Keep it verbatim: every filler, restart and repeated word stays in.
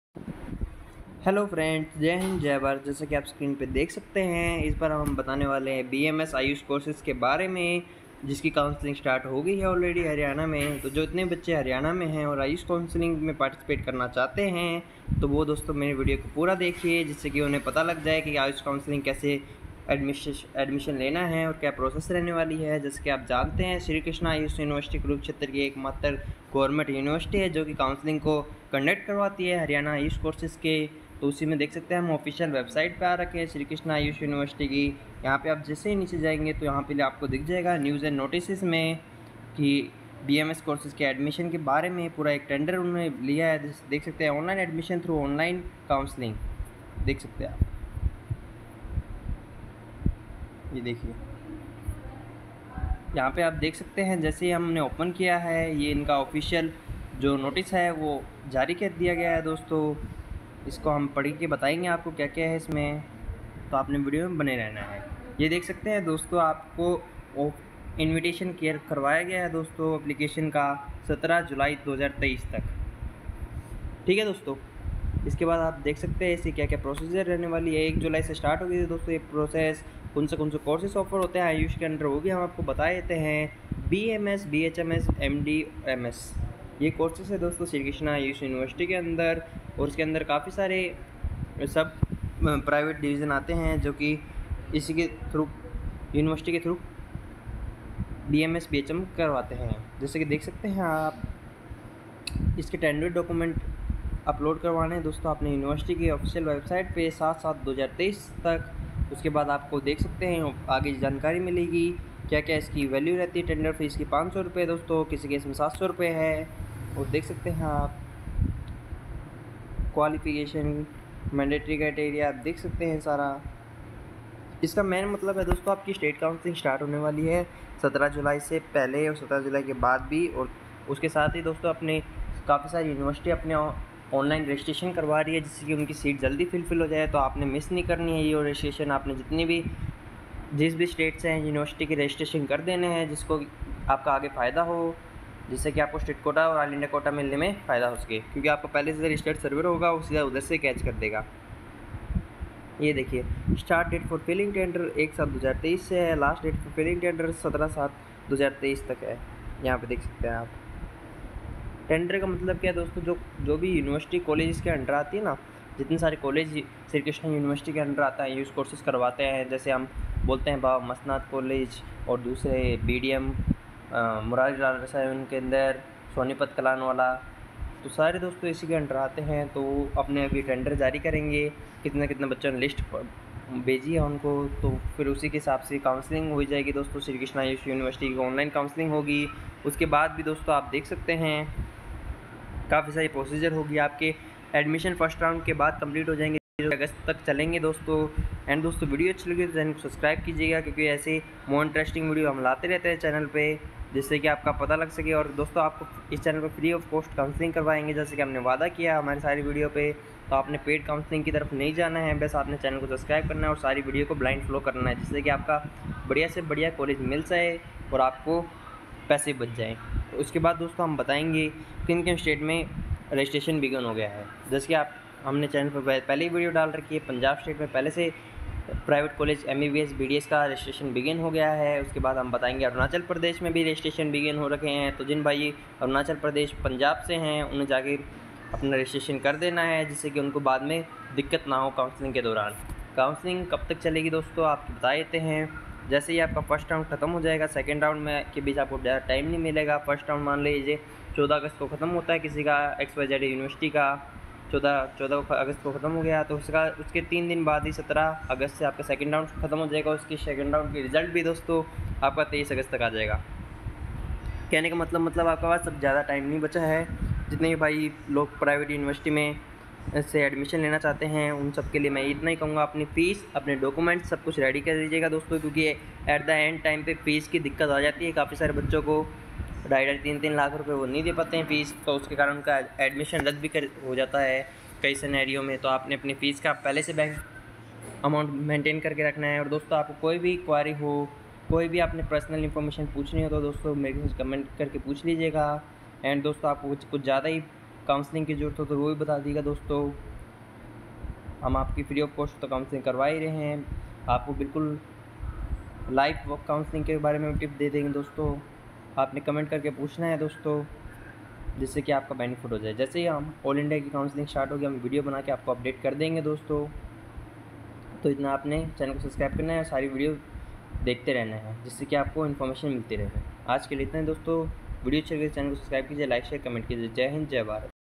Hello friends, जय हिंद जय भारत। जैसा कि आप स्क्रीन पे देख सकते हैं, इस बार हम बताने वाले हैं बीएमएस आयुष कोर्सेज़ के बारे में, जिसकी काउंसलिंग स्टार्ट हो गई है ऑलरेडी हरियाणा में। तो जो इतने बच्चे हरियाणा में हैं और आयुष काउंसलिंग में पार्टिसिपेट करना चाहते हैं, तो वो दोस्तों मेरे वीडियो को पूरा देखिए, जिससे कि उन्हें पता लग जाए कि आयुष काउंसलिंग कैसे एडमिशन एडमिशन लेना है और क्या प्रोसेस रहने वाली है। जैसे कि आप जानते हैं, श्री कृष्णा आयुष यूनिवर्सिटी कुरुक्षेत्र की एकमात्र गवर्नमेंट यूनिवर्सिटी है जो कि काउंसलिंग को कंडक्ट करवाती है हरियाणा आयुष कोर्सेज़ के। तो उसी में देख सकते हैं, हम ऑफिशियल वेबसाइट पे आ रखे हैं श्री कृष्णा आयुष यूनिवर्सिटी की। यहाँ पे आप जैसे ही नीचे जाएंगे तो यहाँ पे आपको दिख जाएगा न्यूज़ एंड नोटिस में कि बीएमएस कोर्सेज़ के एडमिशन के बारे में पूरा एक टेंडर उन्होंने लिया है। देख सकते हैं, online admission through online counselling, देख सकते हैं आप, ये देखिए यहाँ पे आप देख सकते हैं। जैसे ही हमने ओपन किया है, ये इनका ऑफिशियल जो नोटिस है वो जारी कर दिया गया है दोस्तों। इसको हम पढ़ के बताएंगे आपको क्या क्या है इसमें, तो आपने वीडियो में बने रहना है। ये देख सकते हैं दोस्तों, आपको इनविटेशन केयर करवाया गया है दोस्तों एप्लीकेशन का सत्रह जुलाई दो हज़ार तेईस तक। ठीक है दोस्तों, इसके बाद आप देख सकते हैं इसकी क्या क्या प्रोसीजर रहने वाली है। एक जुलाई से स्टार्ट हो गई है दोस्तों ये प्रोसेस। कौन से कौन से कोर्सेज ऑफर होते हैं आयुष के अंडर, वो भी हम आपको बता देते हैं। B M S, B H M S, M D M S, ये कोर्सेज है दोस्तों श्री कृष्णा आयुष यूनिवर्सिटी के अंदर। और इसके अंदर काफ़ी सारे सब प्राइवेट डिवीज़न आते हैं जो कि इसी के थ्रू, यूनिवर्सिटी के through B M S, B H M करवाते हैं। जैसे कि देख सकते हैं आप, इसके टेंडर डॉक्यूमेंट अपलोड करवाने हैं दोस्तों आपने यूनिवर्सिटी की ऑफिशियल वेबसाइट पे सात सात दो हज़ार तेईस तक। उसके बाद आपको देख सकते हैं आगे जानकारी मिलेगी क्या क्या इसकी वैल्यू रहती है। टेंडर फीस की पाँच सौ रुपये दोस्तों, किसी केस में सात सौ रुपये है। और देख सकते हैं आप क्वालिफिकेशन, मैंडेटरी क्राइटेरिया, आप देख सकते हैं सारा। इसका मेन मतलब है दोस्तों, आपकी स्टेट काउंसलिंग स्टार्ट होने वाली है सत्रह जुलाई से पहले और सत्रह जुलाई के बाद भी। और उसके साथ ही दोस्तों अपने काफ़ी सारी यूनिवर्सिटी अपने ऑनलाइन रजिस्ट्रेशन करवा रही है, जिससे कि उनकी सीट जल्दी फिलफिल हो जाए। तो आपने मिस नहीं करनी है ये और रजिस्ट्रेशन आपने जितनी भी जिस भी स्टेट से हैं यूनिवर्सिटी की रजिस्ट्रेशन कर देने हैं, जिसको आपका आगे फ़ायदा हो, जिससे कि आपको स्टेट कोटा और ऑल इंडिया कोटा मिलने में फ़ायदा हो सके। क्योंकि आपका पहले से रजिस्टर्ड सर्वर होगा, वो सीधा उधर से कैच कर देगा। ये देखिए, start date for filling tender एक सात दो हज़ार तेईस से है, last date for filling tender सत्रह सात दो हज़ार तेईस तक है। यहाँ पे देख सकते हैं आप। टेंडर का मतलब क्या है दोस्तों, जो जो भी यूनिवर्सिटी कॉलेज के अंडर आती है ना, जितने सारे कॉलेज श्री कृष्ण यूनिवर्सिटी के अंडर आता है यूज कोर्सेज करवाते हैं। जैसे हम बोलते हैं बाबा मसनाथ कॉलेज और दूसरे B D M Murari Lal रसायन के अंदर सोनीपत कलान वाला, तो सारे दोस्तों इसी के अंडर आते हैं। तो अपने अभी टेंडर जारी करेंगे, कितने कितने बच्चों ने लिस्ट भेजी है उनको, तो फिर उसी के हिसाब से काउंसलिंग हो जाएगी दोस्तों। श्री कृष्णा आयुष यूनिवर्सिटी की ऑनलाइन काउंसलिंग होगी। उसके बाद भी दोस्तों आप देख सकते हैं काफ़ी सारी प्रोसीजर होगी। आपके एडमिशन फर्स्ट राउंड के बाद कंप्लीट हो जाएंगे, अगस्त तक चलेंगे दोस्तों। एंड दोस्तों वीडियो अच्छी लगी तो चैनल को सब्सक्राइब कीजिएगा, क्योंकि ऐसे मोर इंटरेस्टिंग वीडियो हम लाते रहते हैं चैनल पे, जिससे कि आपका पता लग सके। और दोस्तों आपको इस चैनल पर फ्री ऑफ कॉस्ट काउंसलिंग करवाएंगे, जैसे कि हमने वादा किया हमारी सारी वीडियो पे। तो आपने पेड काउंसलिंग की तरफ नहीं जाना है, बस आपने चैनल को सब्सक्राइब करना है और सारी वीडियो को ब्लाइंड फॉलो करना है, जिससे कि आपका बढ़िया से बढ़िया कॉलेज मिल जाए और आपको पैसे बच जाएँ। तो उसके बाद दोस्तों हम बताएँगे किन किन स्टेट में रजिस्ट्रेशन बिगन हो गया है। जैसे कि आप हमने चैनल पर पहले ही वीडियो डाल रखी है, पंजाब स्टेट में पहले से private college M B B S, B D S का रजिस्ट्रेशन बिगिन हो गया है। उसके बाद हम बताएंगे अरुणाचल प्रदेश में भी रजिस्ट्रेशन बिगिन हो रखे हैं। तो जिन भाई अरुणाचल प्रदेश पंजाब से हैं, उन्हें जाके अपना रजिस्ट्रेशन कर देना है, जिससे कि उनको बाद में दिक्कत ना हो काउंसलिंग के दौरान। काउंसलिंग कब तक चलेगी दोस्तों आपको बता देते हैं। जैसे ही आपका फर्स्ट राउंड ख़त्म हो जाएगा, सेकेंड राउंड में के बीच आपको ज़्यादा टाइम नहीं मिलेगा। फर्स्ट राउंड मान लीजिए चौदह अगस्त को ख़त्म होता है किसी का, एक्स वाई जेड यूनिवर्सिटी का चौदह चौदह अगस्त को ख़त्म हो गया, तो उसका उसके तीन दिन बाद ही सत्रह अगस्त से आपका सेकंड राउंड ख़त्म हो जाएगा। उसकी सेकंड राउंड की रिज़ल्ट भी दोस्तों आपका तेईस अगस्त तक आ जाएगा। कहने का मतलब मतलब आपके पास अब ज़्यादा टाइम नहीं बचा है। जितने भी भाई लोग प्राइवेट यूनिवर्सिटी में से एडमिशन लेना चाहते हैं, उन सब के लिए मैं इतना ही कहूँगा, अपनी फ़ीस, अपने डॉक्यूमेंट्स सब कुछ रेडी कर दीजिएगा दोस्तों, क्योंकि एट द एंड टाइम पे फ़ीस की दिक्कत आ जाती है। काफ़ी सारे बच्चों को ढाई ढाई तीन तीन लाख रुपए वो नहीं दे पाते हैं फ़ीस, तो उसके कारण उनका एडमिशन रद्द भी कर हो जाता है कई सिनेरियो में। तो आपने अपनी फ़ीस का पहले से बैंक अमाउंट मेंटेन करके रखना है। और दोस्तों आपको कोई भी क्वारी हो, कोई भी आपने पर्सनल इन्फॉर्मेशन पूछनी हो, तो दोस्तों मेरे से कमेंट करके पूछ लीजिएगा। एंड दोस्तों आपको कुछ कुछ ज़्यादा ही काउंसलिंग की ज़रूरत हो तो वो भी बता दीजिएगा दोस्तों। हम आपकी फ्री ऑफ कॉस्ट तो काउंसलिंग करवा ही रहे हैं, आपको बिल्कुल लाइव काउंसलिंग के बारे में टिप दे देंगे दोस्तों। आपने कमेंट करके पूछना है दोस्तों, जिससे कि आपका बेनिफिट हो जाए। जैसे ही हम ऑल इंडिया की काउंसलिंग स्टार्ट होगी, हम वीडियो बना के आपको अपडेट कर देंगे दोस्तों। तो इतना आपने चैनल को सब्सक्राइब करना है और सारी वीडियो देखते रहना है, जिससे कि आपको इन्फॉर्मेशन मिलती रहे। आज के लिए इतना है दोस्तों, वीडियो अच्छी लगे चैनल को सब्सक्राइब कीजिए, लाइक शेयर कमेंट कीजिए। जय हिंद, जय भारत।